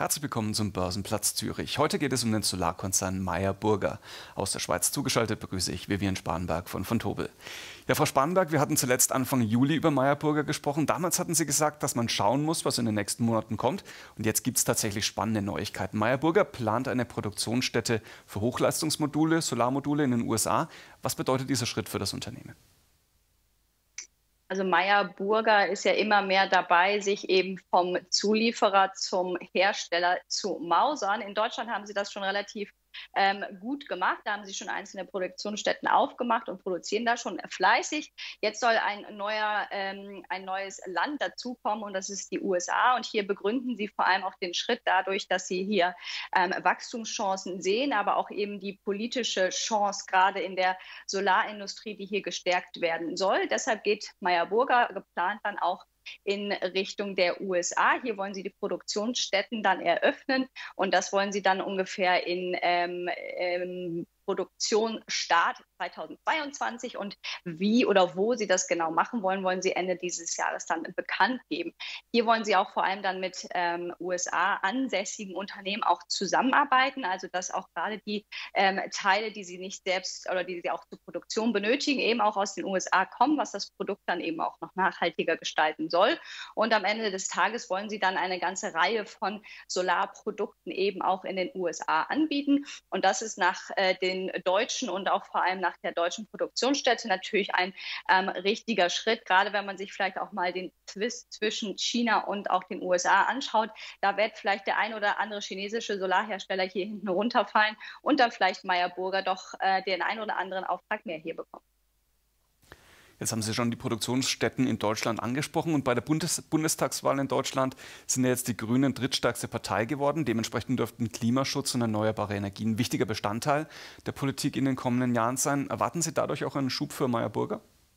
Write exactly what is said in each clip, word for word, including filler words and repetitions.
Herzlich willkommen zum Börsenplatz Zürich. Heute geht es um den Solarkonzern Meyer Burger. Aus der Schweiz zugeschaltet begrüße ich Vivian Spangenberg von Vontobel. Ja, Frau Spangenberg, wir hatten zuletzt Anfang Juli über Meyer Burger gesprochen. Damals hatten Sie gesagt, dass man schauen muss, was in den nächsten Monaten kommt. Und jetzt gibt es tatsächlich spannende Neuigkeiten. Meyer Burger plant eine Produktionsstätte für Hochleistungsmodule, Solarmodule in den U S A. Was bedeutet dieser Schritt für das Unternehmen? Also Meyer Burger ist ja immer mehr dabei, sich eben vom Zulieferer zum Hersteller zu mausern. In Deutschland haben sie das schon relativ ähm, gut gemacht. Da haben sie schon einzelne Produktionsstätten aufgemacht und produzieren da schon fleißig. Jetzt soll ein, neuer, ähm, ein neues Land dazukommen und das ist die U S A. Und hier begründen sie vor allem auch den Schritt dadurch, dass sie hier ähm, Wachstumschancen sehen, aber auch eben die politische Chance gerade in der Solarindustrie, die hier gestärkt werden soll. Deshalb geht Meyer Burger geplant dann auch in Richtung der U S A. Hier wollen sie die Produktionsstätten dann eröffnen und das wollen sie dann ungefähr in ähm, ähm, Produktionsstart zweitausendzweiundzwanzig und wie oder wo sie das genau machen wollen, wollen sie Ende dieses Jahres dann bekannt geben. Hier wollen sie auch vor allem dann mit ähm, U S A ansässigen Unternehmen auch zusammenarbeiten, also dass auch gerade die ähm, Teile, die sie nicht selbst oder die sie auch zur Produktion benötigen, eben auch aus den U S A kommen, was das Produkt dann eben auch noch nachhaltiger gestalten soll. Und am Ende des Tages wollen sie dann eine ganze Reihe von Solarprodukten eben auch in den U S A anbieten. Und das ist nach äh, den deutschen und auch vor allem nach der deutschen Produktionsstätte natürlich ein ähm, richtiger Schritt, gerade wenn man sich vielleicht auch mal den Twist zwischen China und auch den U S A anschaut. Da wird vielleicht der ein oder andere chinesische Solarhersteller hier hinten runterfallen und dann vielleicht Meyer Burger doch äh, den ein oder anderen Auftrag mehr hier bekommen. Jetzt haben Sie schon die Produktionsstätten in Deutschland angesprochen und bei der Bundes Bundestagswahl in Deutschland sind ja jetzt die Grünen drittstärkste Partei geworden. Dementsprechend dürften Klimaschutz und erneuerbare Energien ein wichtiger Bestandteil der Politik in den kommenden Jahren sein. Erwarten Sie dadurch auch einen Schub für Meyer Burger?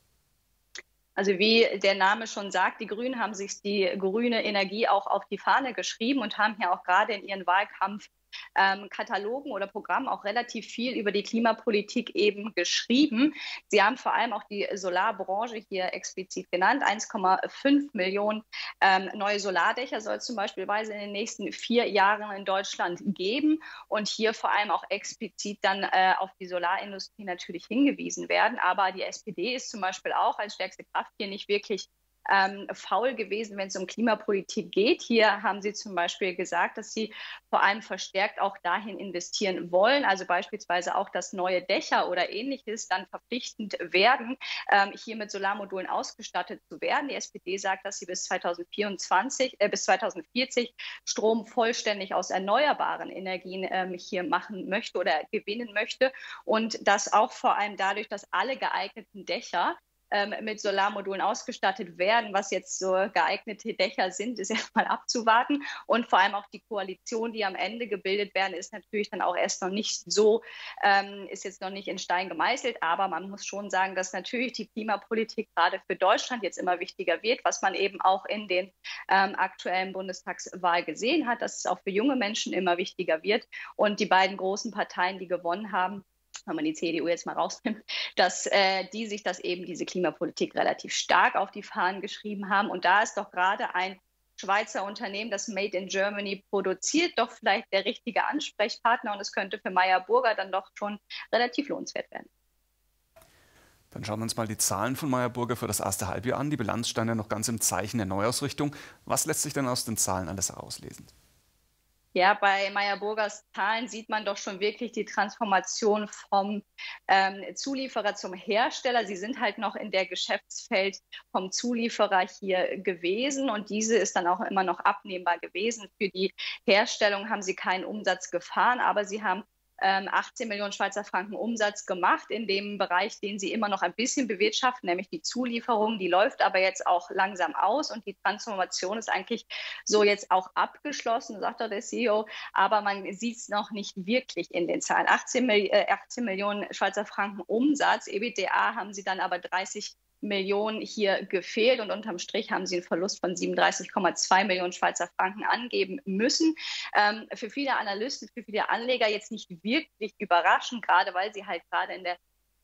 Also wie der Name schon sagt, die Grünen haben sich die grüne Energie auch auf die Fahne geschrieben und haben ja auch gerade in ihren Wahlkampf Ähm, Katalogen oder Programmen auch relativ viel über die Klimapolitik eben geschrieben. Sie haben vor allem auch die Solarbranche hier explizit genannt. eins Komma fünf Millionen ähm, neue Solardächer soll es zum Beispiel in den nächsten vier Jahren in Deutschland geben und hier vor allem auch explizit dann äh, auf die Solarindustrie natürlich hingewiesen werden. Aber die S P D ist zum Beispiel auch als stärkste Kraft hier nicht wirklich Ähm, faul gewesen, wenn es um Klimapolitik geht. Hier haben sie zum Beispiel gesagt, dass sie vor allem verstärkt auch dahin investieren wollen, also beispielsweise auch, dass neue Dächer oder Ähnliches dann verpflichtend werden, ähm, hier mit Solarmodulen ausgestattet zu werden. Die S P D sagt, dass sie bis zweitausendvierundzwanzig, äh, bis zweitausendvierzig Strom vollständig aus erneuerbaren Energien ähm, hier machen möchte oder gewinnen möchte und das auch vor allem dadurch, dass alle geeigneten Dächer mit Solarmodulen ausgestattet werden. Was jetzt so geeignete Dächer sind, ist erstmal abzuwarten. Und vor allem auch die Koalition, die am Ende gebildet werden, ist natürlich dann auch erst noch nicht so, ähm, ist jetzt noch nicht in Stein gemeißelt. Aber man muss schon sagen, dass natürlich die Klimapolitik gerade für Deutschland jetzt immer wichtiger wird, was man eben auch in den ähm, aktuellen Bundestagswahl gesehen hat, dass es auch für junge Menschen immer wichtiger wird. Und die beiden großen Parteien, die gewonnen haben, wenn man die C D U jetzt mal rausnimmt, dass äh, die sich das eben, diese Klimapolitik relativ stark auf die Fahnen geschrieben haben. Und da ist doch gerade ein Schweizer Unternehmen, das Made in Germany produziert, doch vielleicht der richtige Ansprechpartner. Und es könnte für Meyer Burger dann doch schon relativ lohnenswert werden. Dann schauen wir uns mal die Zahlen von Meyer Burger für das erste Halbjahr an. Die Bilanz stand ja noch ganz im Zeichen der Neuausrichtung. Was lässt sich denn aus den Zahlen alles herauslesen? Ja, bei Meyer Burgers Zahlen sieht man doch schon wirklich die Transformation vom ähm, Zulieferer zum Hersteller. Sie sind halt noch in der Geschäftsfeld vom Zulieferer hier gewesen und diese ist dann auch immer noch abnehmbar gewesen. Für die Herstellung haben sie keinen Umsatz gefahren, aber sie haben achtzehn Millionen Schweizer Franken Umsatz gemacht in dem Bereich, den sie immer noch ein bisschen bewirtschaften, nämlich die Zulieferung. Die läuft aber jetzt auch langsam aus und die Transformation ist eigentlich so jetzt auch abgeschlossen, sagt auch der C E O, aber man sieht es noch nicht wirklich in den Zahlen. achtzehn Millionen Schweizer Franken Umsatz, EBITDA haben sie dann aber dreißig Millionen hier gefehlt und unterm Strich haben sie einen Verlust von siebenunddreißig Komma zwei Millionen Schweizer Franken angeben müssen. Ähm, für viele Analysten, für viele Anleger jetzt nicht wirklich überraschend, gerade weil sie halt gerade in der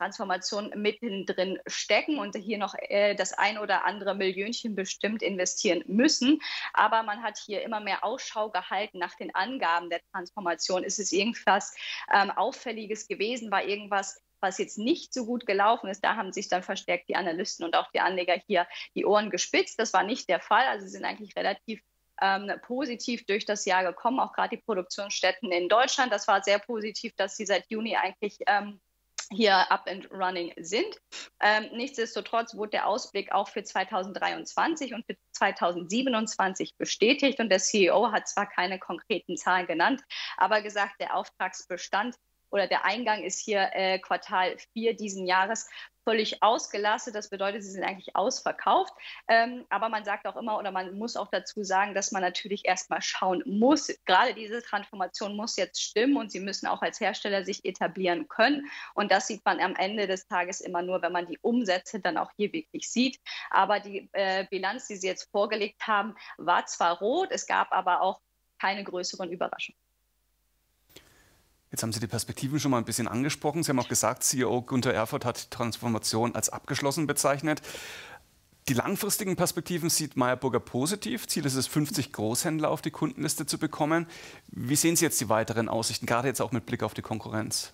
Transformation mittendrin stecken und hier noch äh, das ein oder andere Millionchen bestimmt investieren müssen. Aber man hat hier immer mehr Ausschau gehalten nach den Angaben der Transformation. Ist es irgendwas ähm, Auffälliges gewesen? War irgendwas, was jetzt nicht so gut gelaufen ist? Da haben sich dann verstärkt die Analysten und auch die Anleger hier die Ohren gespitzt. Das war nicht der Fall. Also sie sind eigentlich relativ Ähm, positiv durch das Jahr gekommen, auch gerade die Produktionsstätten in Deutschland. Das war sehr positiv, dass sie seit Juni eigentlich ähm, hier up and running sind. Ähm, nichtsdestotrotz wurde der Ausblick auch für zweitausenddreiundzwanzig und für zweitausendsiebenundzwanzig bestätigt und der C E O hat zwar keine konkreten Zahlen genannt, aber gesagt, der Auftragsbestand oder der Eingang ist hier äh, Quartal vier diesen Jahres völlig ausgelastet. Das bedeutet, sie sind eigentlich ausverkauft. Ähm, aber man sagt auch immer oder man muss auch dazu sagen, dass man natürlich erstmal schauen muss. Gerade diese Transformation muss jetzt stimmen und sie müssen auch als Hersteller sich etablieren können. Und das sieht man am Ende des Tages immer nur, wenn man die Umsätze dann auch hier wirklich sieht. Aber die äh, Bilanz, die sie jetzt vorgelegt haben, war zwar rot, es gab aber auch keine größeren Überraschungen. Jetzt haben Sie die Perspektiven schon mal ein bisschen angesprochen. Sie haben auch gesagt, C E O Gunter Erfurt hat die Transformation als abgeschlossen bezeichnet. Die langfristigen Perspektiven sieht Meyer Burger positiv. Ziel ist es, fünfzig Großhändler auf die Kundenliste zu bekommen. Wie sehen Sie jetzt die weiteren Aussichten, gerade jetzt auch mit Blick auf die Konkurrenz?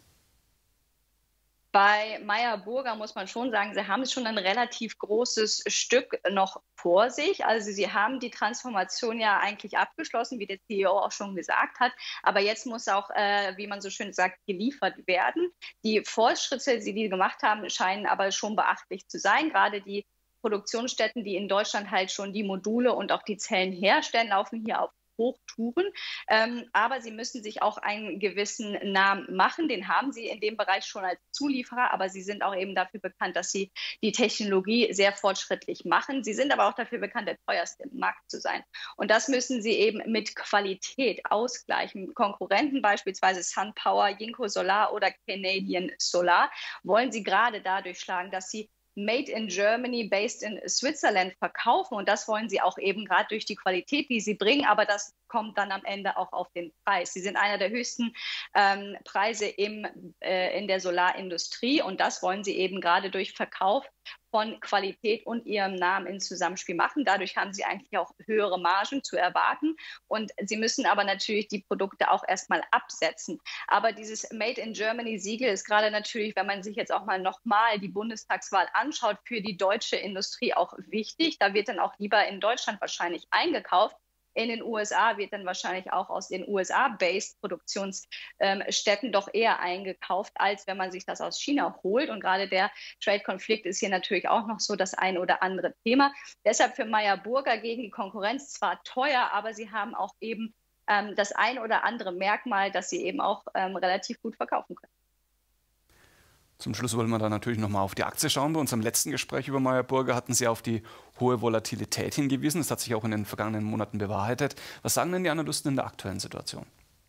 Bei Meyer Burger muss man schon sagen, sie haben schon ein relativ großes Stück noch vor sich. Also sie haben die Transformation ja eigentlich abgeschlossen, wie der C E O auch schon gesagt hat. Aber jetzt muss auch, äh, wie man so schön sagt, geliefert werden. Die Fortschritte, die die gemacht haben, scheinen aber schon beachtlich zu sein. Gerade die Produktionsstätten, die in Deutschland halt schon die Module und auch die Zellen herstellen, laufen hier auf Hochtouren. Ähm, aber sie müssen sich auch einen gewissen Namen machen. Den haben sie in dem Bereich schon als Zulieferer, aber sie sind auch eben dafür bekannt, dass sie die Technologie sehr fortschrittlich machen. Sie sind aber auch dafür bekannt, der teuerste im Markt zu sein. Und das müssen sie eben mit Qualität ausgleichen. Konkurrenten, beispielsweise SunPower, Jinko Solar oder Canadian Solar, wollen sie gerade dadurch schlagen, dass sie Made in Germany, based in Switzerland verkaufen. Und das wollen sie auch eben gerade durch die Qualität, die sie bringen. Aber das kommt dann am Ende auch auf den Preis. Sie sind einer der höchsten ähm, Preise im, äh, in der Solarindustrie. Und das wollen sie eben gerade durch Verkauf von Qualität und ihrem Namen in Zusammenspiel machen. Dadurch haben sie eigentlich auch höhere Margen zu erwarten. Und sie müssen aber natürlich die Produkte auch erstmal absetzen. Aber dieses Made in Germany Siegel ist gerade natürlich, wenn man sich jetzt auch mal nochmal die Bundestagswahl anschaut, für die deutsche Industrie auch wichtig. Da wird dann auch lieber in Deutschland wahrscheinlich eingekauft. In den U S A wird dann wahrscheinlich auch aus den U S A-based Produktionsstätten doch eher eingekauft, als wenn man sich das aus China holt. Und gerade der Trade-Konflikt ist hier natürlich auch noch so das ein oder andere Thema. Deshalb für Meyer Burger gegen die Konkurrenz zwar teuer, aber sie haben auch eben ähm, das ein oder andere Merkmal, das sie eben auch ähm, relativ gut verkaufen können. Zum Schluss wollen wir dann natürlich noch mal auf die Aktie schauen. Bei unserem letzten Gespräch über Meyer Burger hatten Sie auf die hohe Volatilität hingewiesen. Das hat sich auch in den vergangenen Monaten bewahrheitet. Was sagen denn die Analysten in der aktuellen Situation?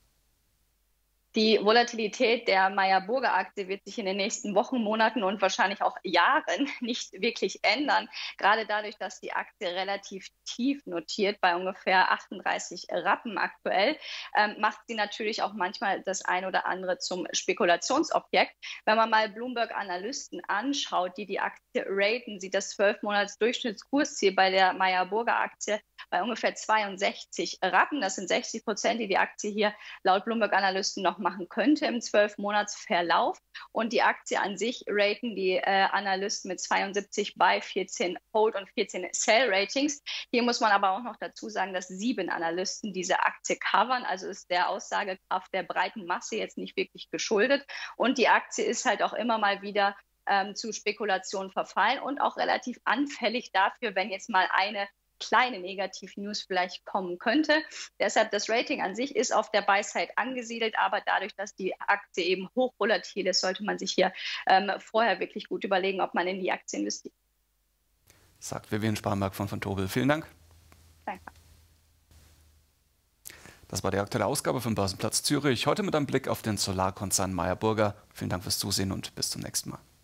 Die Volatilität der Meyer Burger Aktie wird sich in den nächsten Wochen, Monaten und wahrscheinlich auch Jahren nicht wirklich ändern. Gerade dadurch, dass die Aktie relativ tief notiert, bei ungefähr achtunddreißig Rappen aktuell, ähm, macht sie natürlich auch manchmal das ein oder andere zum Spekulationsobjekt. Wenn man mal Bloomberg-Analysten anschaut, die die Aktie raten, sieht das zwölf Monats Durchschnittskursziel bei der Meyer Burger Aktie bei ungefähr zweiundsechzig Rappen. Das sind sechzig Prozent, die die Aktie hier laut Bloomberg-Analysten noch machen könnte im zwölf Monats Verlauf. Und die Aktie an sich raten die äh, Analysten mit zweiundsiebzig Buy, vierzehn Hold und vierzehn Sell Ratings. Hier muss man aber auch noch dazu sagen, dass sieben Analysten diese Aktie covern. Also ist der Aussagekraft der breiten Masse jetzt nicht wirklich geschuldet. Und die Aktie ist halt auch immer mal wieder ähm, zu Spekulationen verfallen und auch relativ anfällig dafür, wenn jetzt mal eine kleine Negativ-News vielleicht kommen könnte. Deshalb das Rating an sich ist auf der Buy-Side angesiedelt, aber dadurch, dass die Aktie eben hochvolatil ist, sollte man sich hier ähm, vorher wirklich gut überlegen, ob man in die Aktie investiert. Sagt Vivian Spanberg von Vontobel. Vielen Dank. Danke. Das war die aktuelle Ausgabe von Börsenplatz Zürich. Heute mit einem Blick auf den Solarkonzern Meyer Burger. Vielen Dank fürs Zusehen und bis zum nächsten Mal.